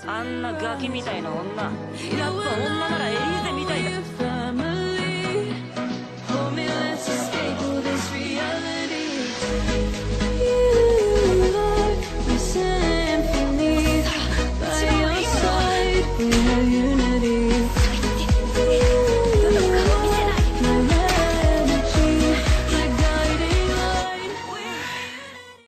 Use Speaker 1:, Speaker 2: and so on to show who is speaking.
Speaker 1: あんなガキみたいな女、やっぱ女ならエリーゼみたいだ。